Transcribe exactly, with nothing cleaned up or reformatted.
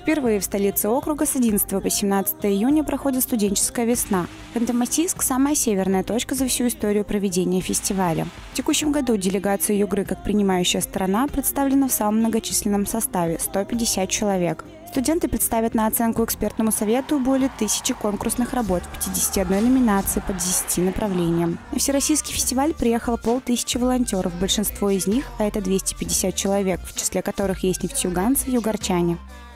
Впервые в столице округа с одиннадцатого по семнадцатое июня проходит студенческая весна. Ханты-Мансийск – самая северная точка за всю историю проведения фестиваля. В текущем году делегация Югры как принимающая сторона представлена в самом многочисленном составе – сто пятьдесят человек. Студенты представят на оценку экспертному совету более тысячи конкурсных работ в пятидесяти одной номинации по десяти направлениям. На Всероссийский фестиваль приехало полтысячи волонтеров, большинство из них, а это двести пятьдесят человек, в числе которых есть нефтеюганцы и югорчане.